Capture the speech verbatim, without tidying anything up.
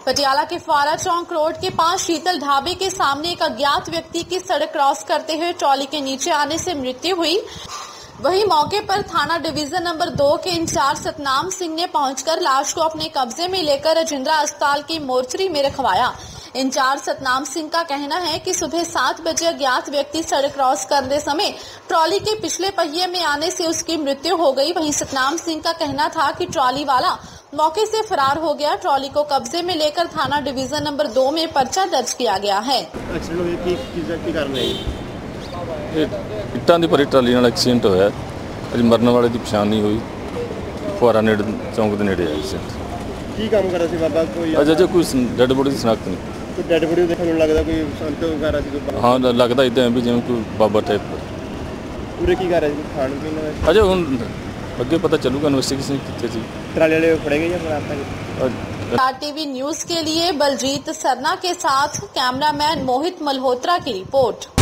पटियाला के फुआरा चौक रोड के पास शीतल ढाबे के सामने एक अज्ञात व्यक्ति की सड़क क्रॉस करते हुए ट्रॉली के नीचे आने से मृत्यु हुई। वहीं मौके पर थाना डिवीजन नंबर दो के इंचार्ज सतनाम सिंह ने पहुंचकर लाश को अपने कब्जे में लेकर राजेंद्रा अस्पताल की मोर्चरी में रखवाया। इंचार्ज सतनाम सिंह का कहना है कि सुबह सात बजे अज्ञात व्यक्ति सड़क क्रॉस करते समय ट्रॉली के पिछले पहिए में आने से उसकी मृत्यु हो गई। वहीं सतनाम सिंह का कहना था कि ट्रॉली वाला मौके से फरार हो गया। ट्रॉली को कब्जे में लेकर थाना डिवीजन नंबर दो में पर्चा दर्ज किया गया है। ਇੱਟਾਂ ਦੀ ਭਰੀ ਟਰਾਲੀ ਨਾਲ ਐਕਸੀਡੈਂਟ ਹੋਇਆ। ਅਜ ਮਰਨ ਵਾਲੇ ਦੀ ਪਛਾਣ ਨਹੀਂ ਹੋਈ। ਫੁਆਰਾ ਨੇੜੇ ਚੌਂਕ ਦੇ ਨੇੜੇ ਐਕਸੀਡੈਂਟ। ਕੀ ਕੰਮ ਕਰ ਰਿਹਾ ਸੀ ਬਾਬਾ? ਕੋਈ ਅਜੇ ਜੇ ਕੋਈ ਡੈਡ ਬੋਡੀ ਦੀ ਸ਼ਨਾਖਤ ਨਹੀਂ। ਕੋਈ ਡੈਡ ਬੋਡੀ ਦੇਖਣ ਨੂੰ ਲੱਗਦਾ ਕੋਈ ਸੰਤ ਵਗੈਰਾ ਸੀ ਕੋਈ? ਹਾਂ ਲੱਗਦਾ ਇਦਾਂ ਵੀ ਜਿਵੇਂ ਕੋਈ ਬਾਬਾ ਟਾਈਪ। ਪੂਰੇ ਕੀ ਕਰ ਰਿਹਾ ਸੀ? ਖਾਣ ਪੀਣ ਦਾ? ਅਜੇ ਹੁਣ ਅੱਗੇ ਪਤਾ ਚੱਲੂਗਾ ਇਨਵੈਸਟੀਗੇਸ਼ਨ कितने जी। ट्राली वाले फड़े गए या फिर स्टार टीवी न्यूज के लिए बलजीत सरना के साथ कैमरामैन मोहित मल्होत्रा की रिपोर्ट।